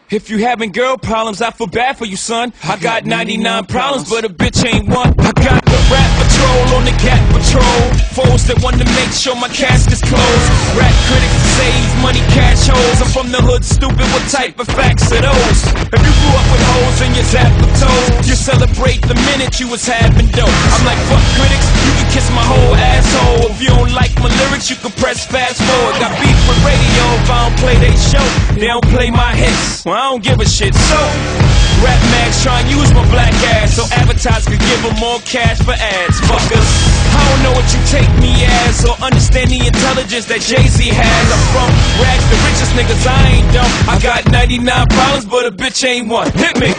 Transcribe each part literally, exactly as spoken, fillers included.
If you having girl problems, I feel bad for you, son. I got ninety-nine problems, but a bitch ain't one. I got the rap patrol on the cat patrol. Foes that want to make sure my casket's closed. Rap critics say he's money cash holes. I'm from the hood, stupid, what type of facts are those? If you grew up with hoes in your zap of toes, you celebrate the minute you was having dope. I'm like, fuck critics, you can kiss my whole asshole. If you don't like my lyrics, you can press fast forward. Got beef with radio if I don't play they show. They don't play my hits, well I don't give a shit. So, rap mags try and use my black ass so advertisers could give them more cash for ads. Fuckers, I don't know what you take me as or understand the intelligence that Jay-Z has. I'm from rags, the richest niggas, I ain't dumb. I got ninety-nine problems, but a bitch ain't one. Hit me!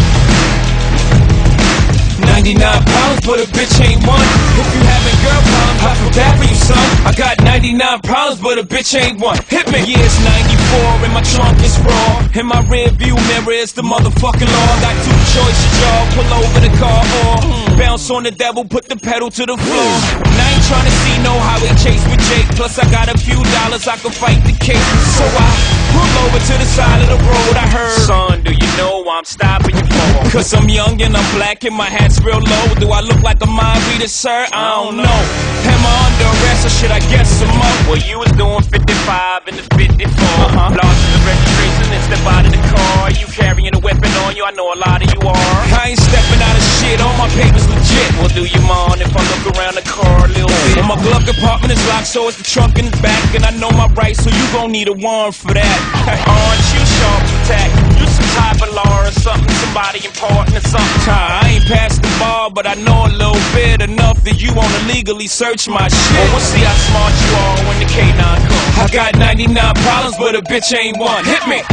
ninety-nine problems, but a bitch ain't one. If you having girl problems, I feel bad for you, son. I got ninety-nine problems, but a bitch ain't one. Hit me! Yeah, it's ninety-four and my trunk is raw. In my rear view mirror is the motherfucking law. Got two choices, y'all. Pull over the car or mm, bounce on the devil, put the pedal to the floor. And I ain't trying to see no highway chase with Jake. Plus I got a few dollars, I can fight the case. So I pull over to the side of the road. I heard, son, do you know why I'm stopping you for? Cause I'm young and I'm black and my hat's real low. Do I look like a mind reader, sir? I don't know. Am I under arrest or should I guess some more? Well, you was doing fifty-five in the fifty-four. Uh-huh. Lost the registration and step out of the car. You carrying a weapon on you? I know a lot of you are. I ain't stepping out of shit. All my papers legit. Well, do you mind if I look around the car a little bit? Well, my glove compartment is locked, so it's the trunk in the back, and I know my rights, so you gon' need a warrant for that. Aren't you sharp attack? You some type of law or something? Somebody important or something? I ain't past the bar, but I know a little bit enough that you wanna legally search my shit. Well, we'll see how smart you are when the K nine comes. I got ninety-nine problems, but a bitch ain't one. Hit me!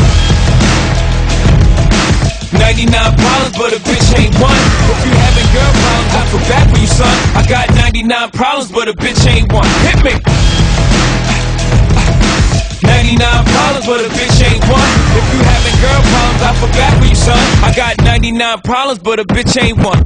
ninety-nine problems, but a bitch ain't one. If you having girl problems, I feel bad for you, son. I got ninety-nine problems, but a bitch ain't one. Hit me! ninety-nine problems, but a bitch ain't one. If you having girl problems, I feel bad for you, son. I got ninety-nine problems, but a bitch ain't one.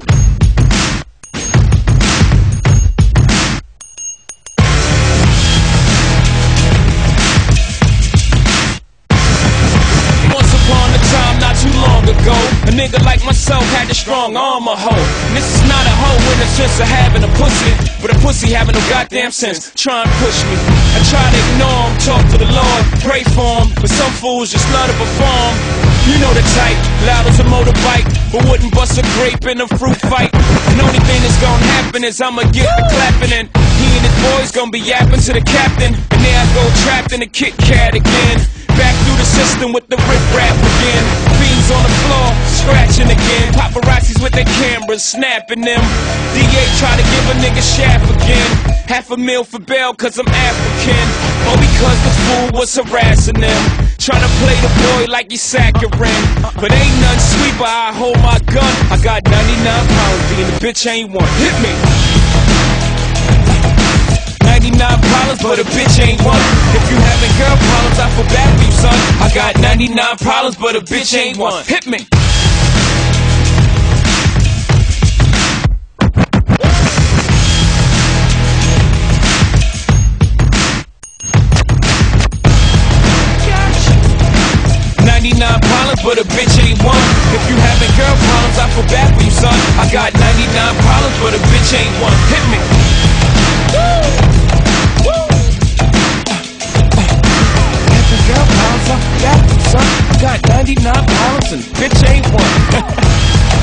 Ago, a nigga like myself had a strong arm, a hoe. And this is not a hoe in the sense of having a pussy, but a pussy having no goddamn sense. Try and push me. I try to ignore him, talk to the Lord, pray for him, but some fools just love to perform. You know the type, loud as a motorbike, but wouldn't bust a grape in a fruit fight. And only thing that's gonna happen is I'ma get the clapping, and he and his boys gonna be yapping to the captain, and there I go trapped in a Kit Kat again. Back through the system with the rip-rap again. Beans on the floor, scratching again. Paparazzis with their cameras, snapping them. D A try to give a nigga shaft again. Half a meal for bail cause I'm African, or because the fool was harassing them. Trying to play the boy like he's saccharine, but ain't none sweet but I hold my gun. I got ninety-nine pounds, being a bitch ain't one. Hit me! ninety-nine problems, but a bitch ain't one. If you having girl problems, I feel bad for you, son. I got ninety-nine problems, but a bitch ain't one. Hit me! ninety-nine problems, but a bitch ain't one. If you having girl problems, I feel bad for you, son. I got ninety-nine problems, but a bitch ain't one. Hit me! Woo! Girl problems, I got some. I got ninety-nine problems and bitch ain't one.